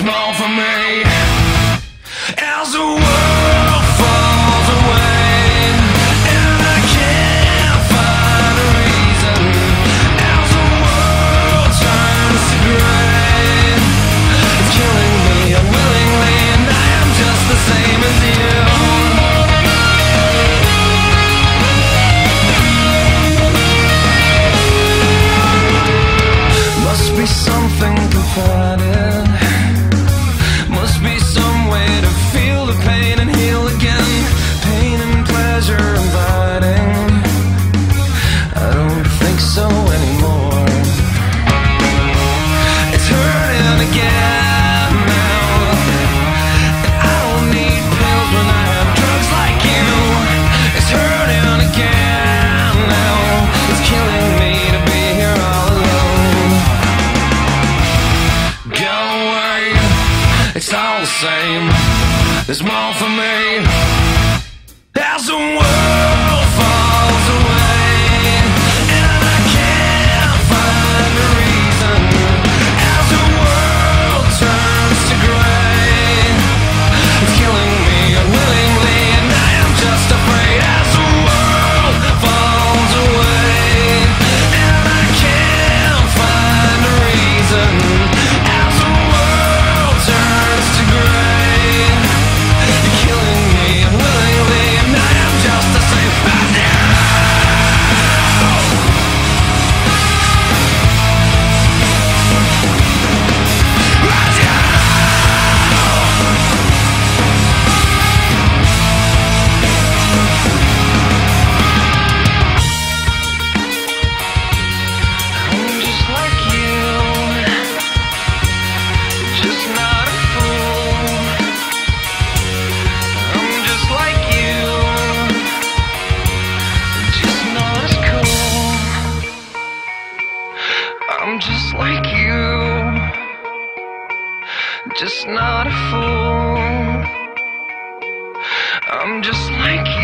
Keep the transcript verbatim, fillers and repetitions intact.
more for me. As the world falls away and I can't find a reason, as the world turns to gray, it's killing me unwillingly, and I am just the same as you. Must be something confided, must be some way to feel the pain and heal again. Pain and pleasure inviting, I don't think so anymore. It's hurting again now, and I don't need pills when I have drugs like you. It's hurting again now, it's killing me to be here all alone. Go away, it's all the same. There's more for me. As the world falls away and I can't find a reason, as the world turns to gray, it's killing me unwillingly, and I am just afraid. As the world falls away and I can't find a reason, as the world turns to gray, you're killing me unwillingly, and I am just the same as you. As you. I'm just like you, just not a fool. I'm just like you, just not as cool. I'm just like you, just not a fool. I'm just like you.